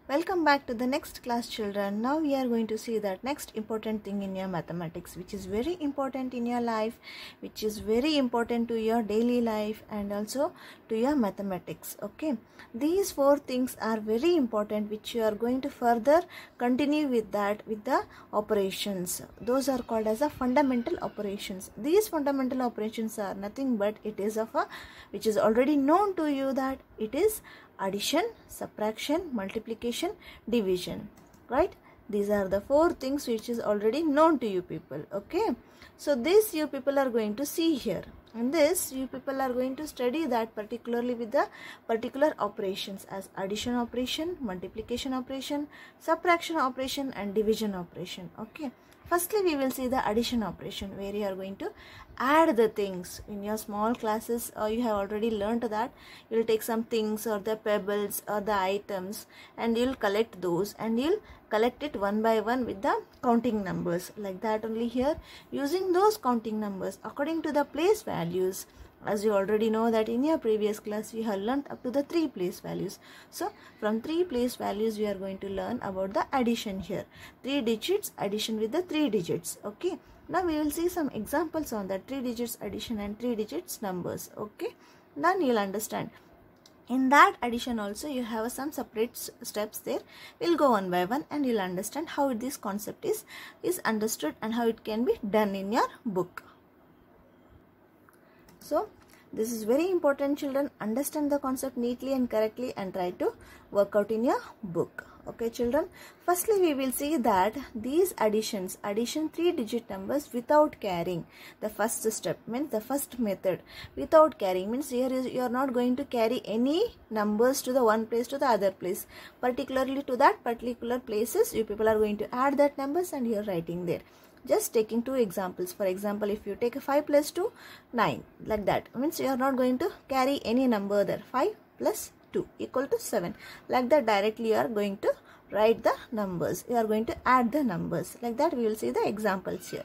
Welcome back to the next class, children. Now we are going to see that next important thing in your mathematics, which is very important in your life, which is very important to your daily life and also to your mathematics. Okay, these four things are very important, which you are going to further continue with that with the operations. Those are called as a fundamental operations. These fundamental operations are nothing but it is of a which is already known to you that it is addition, subtraction, multiplication, division, right? These are the four things which is already known to you people. Okay, so this you people are going to see here, and this you people are going to study that particularly with the particular operations as addition operation, multiplication operation, subtraction operation and division operation. Okay, firstly we will see the addition operation, where you are going to add the things. In your small classes you have already learned that you will take some things or the pebbles or the items and you will collect those and you will collect it one by one with the counting numbers, like that only here, using those counting numbers according to the place values. As you already know that in your previous class we have learned up to the 3 place values. So from 3 place values we are going to learn about the addition here. 3 digits addition with the 3 digits. Okay, now we will see some examples on that 3 digits addition and 3 digits numbers. Okay, then you will understand. In that addition also you have some separate steps there. We'll go one by one and you'll understand how this concept is understood and how it can be done in your book. So this is very important, children. Understand the concept neatly and correctly and try to work out in your book. Okay, children. Firstly, we will see that these addition 3-digit numbers without carrying. The first step means the first method. Without carrying means here is you are not going to carry any numbers to the one place to the other place. Particularly to that particular places, you people are going to add that numbers and you are writing there. Just taking 2 examples. For example, if you take a 5 plus 2, 9, like that. Means you are not going to carry any number there. 5 plus 2 equal to 7. Like that directly you are going to write the numbers. You are going to add the numbers. Like that we will see the examples here.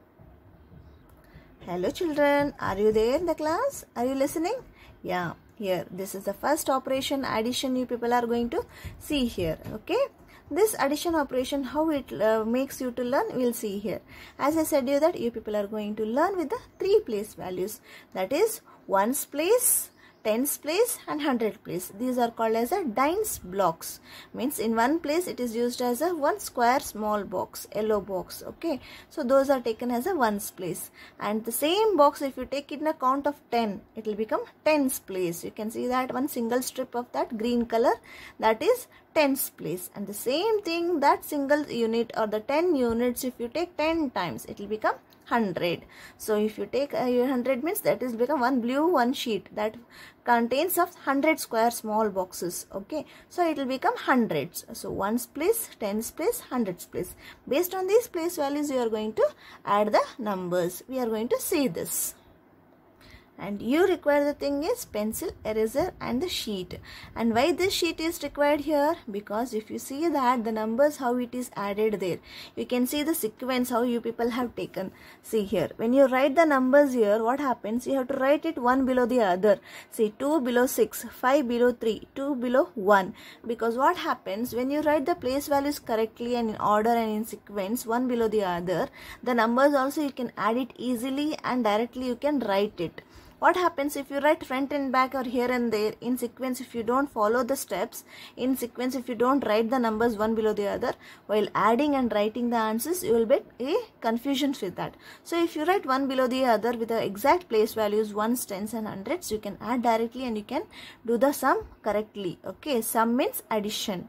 Hello children, are you there in the class? Are you listening? Yeah, here this is the first operation addition you people are going to see here. Okay. This addition operation, how it makes you to learn, we'll see here. As I said you that you people are going to learn with the 3 place values, that is ones place, tens place and hundred place. These are called as a Dien's blocks. Means in one place it is used as a one square small box, yellow box. Okay, so those are taken as a ones place, and the same box if you take it in a count of 10, it will become tens place. You can see that one single strip of that green color, that is tens place, and the same thing, that single unit or the 10 units if you take 10 times, it will become 100. So if you take 100 means that is become one blue one sheet that contains of 100 square small boxes. Okay, so it will become hundreds. So ones place, tens place, hundreds place. Based on these place values you are going to add the numbers. We are going to see this. And you require the thing is pencil, eraser and the sheet. And why this sheet is required here? Because if you see that the numbers how it is added there, you can see the sequence how you people have taken. See here, when you write the numbers here, what happens? You have to write it one below the other. See 2 below 6, 5 below 3, 2 below 1. Because what happens when you write the place values correctly and in order and in sequence one below the other, the numbers also you can add it easily and directly you can write it. What happens if you write front and back or here and there in sequence, if you don't follow the steps in sequence, if you don't write the numbers one below the other while adding and writing the answers, you will get a confusion with that. So if you write one below the other with the exact place values, ones, tens and hundreds, you can add directly and you can do the sum correctly. Okay, sum means addition.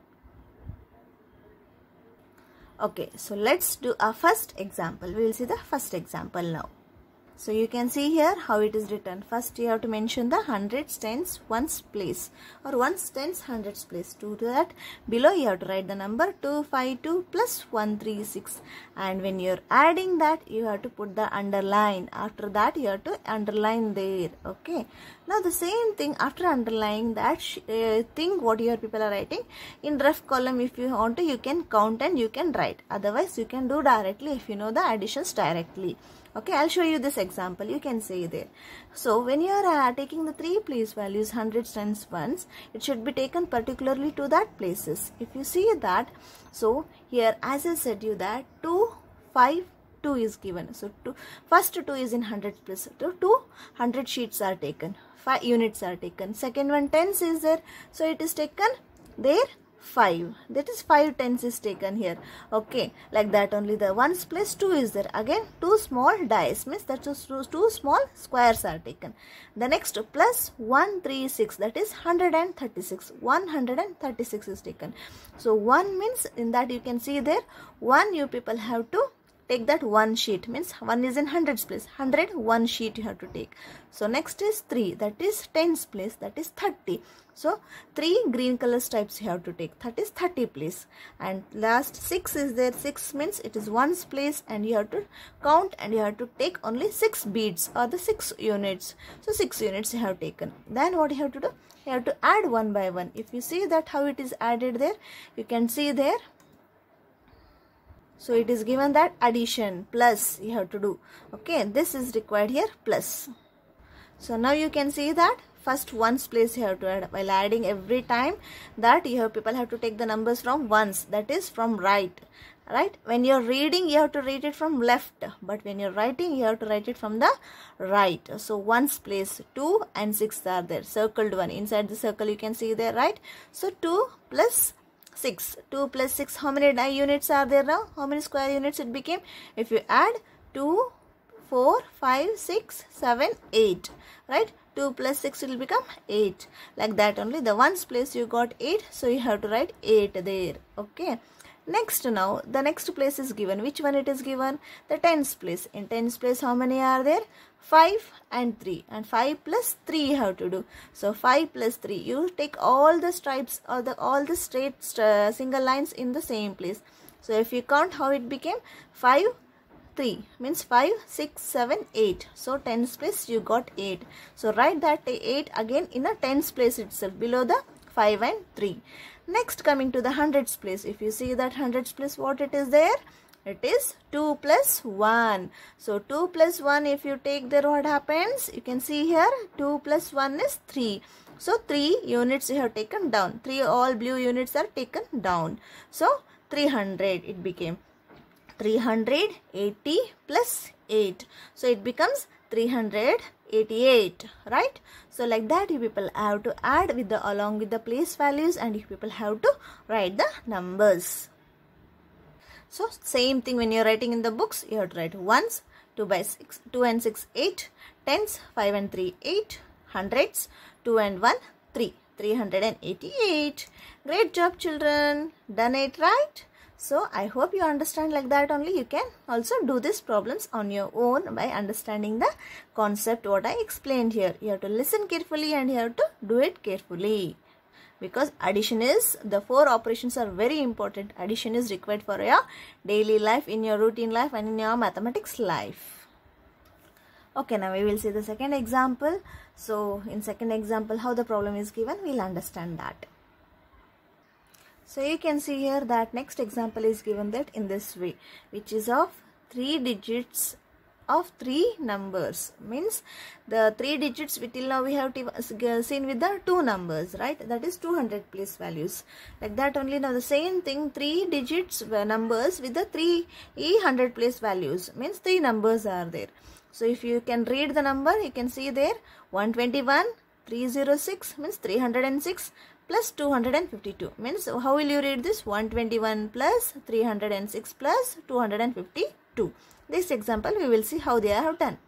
Okay, so let's do a first example. We will see the first example now. So you can see here how it is written. First you have to mention the hundreds, tens, ones place or ones, tens, hundreds place. To that below you have to write the number 252 plus 136, and when you are adding that you have to put the underline. After that you have to underline there. Okay, Now the same thing, after underlying that thing what your people are writing in ref column, if you want to, you can count and you can write. Otherwise you can do directly if you know the additions directly. Okay, I'll show you this example. You can see there. So when you are taking the three place values, hundreds, tens, ones, it should be taken particularly to that places. If you see that, so here as I said you that 2, 5, 2 is given. So first 2 is in hundreds place. 200 sheets are taken. 5 units are taken. Second one tens is there. So it is taken there 5. That is 5 tens is taken here. Okay, like that only. The ones place 2 is there. Again 2 small dice means that is 2 small squares are taken. The next plus 1, 3, 6, that is 136. 136 is taken. So 1 means in that you can see there 1 you people have to take that one sheet, means 1 is in hundreds place, 100 one sheet you have to take. So next is 3, that is tens place, that is 30. So 3 green color stripes you have to take, that is 30 place. And last 6 is there. 6 means it is ones place and you have to count and you have to take only 6 beads or the 6 units. So 6 units you have taken. Then what you have to do? You have to add one by one. If you see that how it is added there, you can see there. So it is given that addition plus you have to do. Okay, this is required here plus. So now you can see that first ones place you have to add. While adding every time that people have to take the numbers from ones, that is from right. Right? When you are reading you have to read it from left, but when you are writing you have to write it from the right. So ones place 2 and 6 are there. Circled one. Inside the circle you can see there, right? So 2 plus 6. 2 plus 6, how many units are there now? How many square units it became? If you add 2, 4, 5, 6, 7, 8. Right? 2 plus 6 will become 8. Like that only. The ones place you got 8. So you have to write 8 there. Okay. Next now, the next place is given. Which one it is given? The tens place. In tens place how many are there? 5 and 3. And 5 plus 3 you have to do. So 5 plus 3. You take all the stripes or all the straight single lines in the same place. So if you count how it became, 5, 3 means 5, 6, 7, 8. So tens place you got 8. So write that 8 again in a tens place itself below the 5 and 3. Next coming to the hundreds place. If you see that hundreds place what it is there? It is 2 plus 1. So 2 plus 1 if you take there what happens? You can see here 2 plus 1 is 3. So 3 units you have taken down. 3 all blue units are taken down. So 300 it became. 380 plus 8. So it becomes 388, right? So like that you people have to add with the along with the place values and you people have to write the numbers. So same thing when you are writing in the books, you have to write ones, 2 by 6, 2 and 6, 8, tens, 5 and 3, 8, hundreds, 2 and 1, 3, 388. Great job children, done it right? So I hope you understand like that only. You can also do these problems on your own by understanding the concept what I explained here. You have to listen carefully and you have to do it carefully. Because addition is, the 4 operations are very important. Addition is required for your daily life, in your routine life and in your mathematics life. Okay, now we will see the second example. So in second example how the problem is given, we will understand that. So you can see here that next example is given that in this way, which is of 3 digits of 3 numbers. Means the 3 digits till now we have seen with the 2 numbers, right? That is 200 place values. Like that only. Now the same thing, 3 digits numbers with the 300 place values. Means 3 numbers are there. So if you can read the number, you can see there 121, 306 means 306. Plus 252 means how will you read this? 121 plus 306 plus 252. This example we will see how they have done.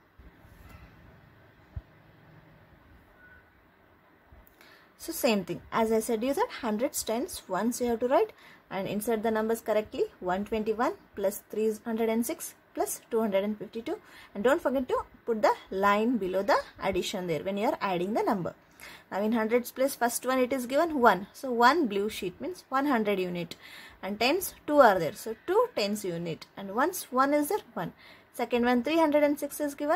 So same thing as I said you that hundreds, tens, ones you have to write and insert the numbers correctly. 121 plus 306 plus 252 and don't forget to put the line below the addition there when you are adding the number. Now in hundreds place first one it is given 1. So 1 blue sheet means 100 unit. And tens 2 are there. So 2 tens unit. And once 1 is there 1. Second one 306 is given.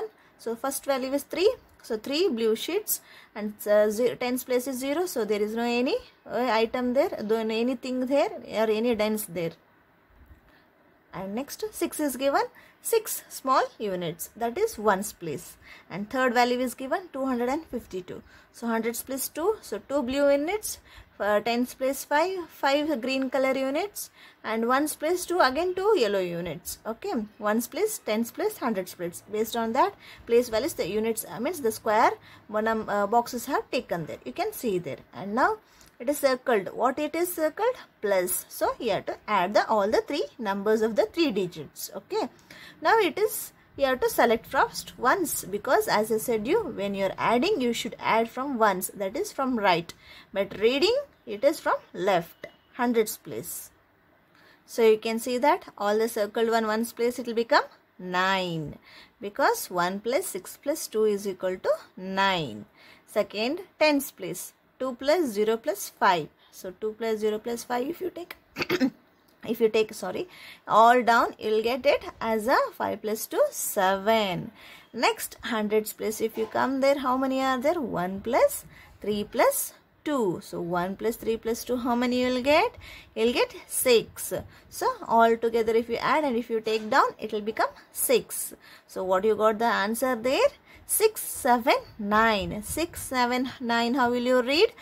So first value is 3. So 3 blue sheets, and tens place is 0. So there is no any item there, anything there or any tens there. And next 6 is given, 6 small units, that is ones place. And third value is given 252. So hundreds place 2. So 2 blue units. Tens place 5, 5 green color units, and ones place 2, again 2 yellow units. Okay, ones place, tens place, hundreds place. Based on that place values, the units means the square boxes have taken there. You can see there. And now it is circled. What it is circled? Plus. So you have to add all the 3 numbers of the 3 digits. Okay. Now it is, you have to select first ones, because as I said you, when you are adding, you should add from ones, that is from right. But reading, it is from left, hundreds place. So you can see that all the circled ones place, it will become 9, because 1 plus 6 plus 2 is equal to 9. Second, tens place, 2 plus 0 plus 5. So 2 plus 0 plus 5, if you take if you take all down, you will get it as a 5 plus 2, 7. Next, hundreds place, if you come there, how many are there? 1 plus 3 plus 2. So 1 plus 3 plus 2, how many you will get? You will get 6. So all together if you add and if you take down, it will become 6. So what you got the answer there? 6, 7, 9. 6, 7, 9, how will you read?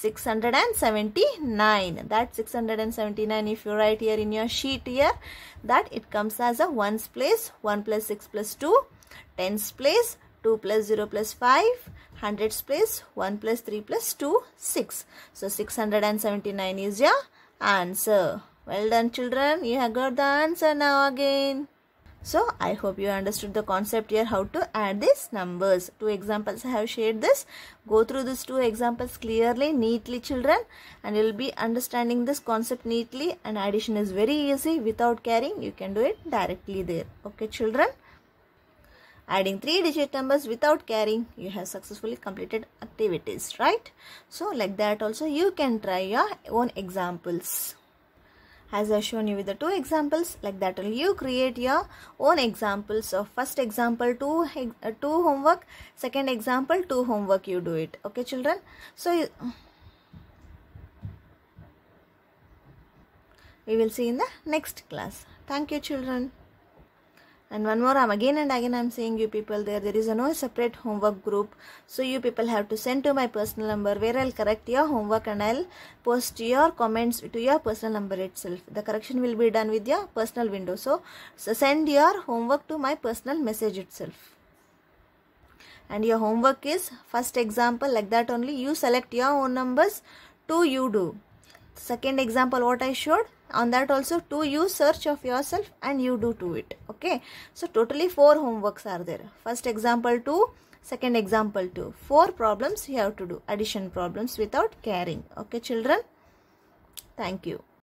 679. That 679, if you write here in your sheet here, that it comes as a ones place, 1 plus 6 plus 2, tens place, 2 plus 0 plus 5, hundreds place, 1 plus 3 plus 2, 6. So 679 is your answer. Well done children, you have got the answer now again. So I hope you understood the concept here, how to add these numbers. 2 examples I have shared this. Go through these 2 examples clearly, neatly children, and you will be understanding this concept neatly. And addition is very easy without carrying. You can do it directly there. Okay children. Adding 3-digit numbers without carrying, you have successfully completed activities, right? So like that also you can try your own examples. As I have shown you with the 2 examples, like that only you create your own examples. So first example 2 homework, second example 2 homework, you do it. Okay children. So we will see in the next class. Thank you children. And one more, again and again I am saying you people, there is no separate homework group. So you people have to send to my personal number, where I will correct your homework and I will post your comments to your personal number itself. The correction will be done with your personal window. So send your homework to my personal message itself. And your homework is first example, like that only you select your own numbers, 2 you do. Second example what I showed, on that also 2 you search of yourself and you do to it. Okay, so totally 4 homeworks are there. First example 2, second example 2. 4 problems you have to do, addition problems without carrying. Okay children, thank you.